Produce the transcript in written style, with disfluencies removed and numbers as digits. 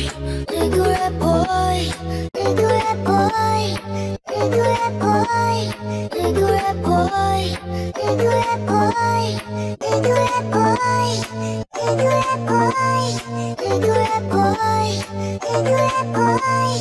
little red boy, little red boy, little red boy, little red boy, little red boy, little red boy, little red boy, little red boy, little red boy,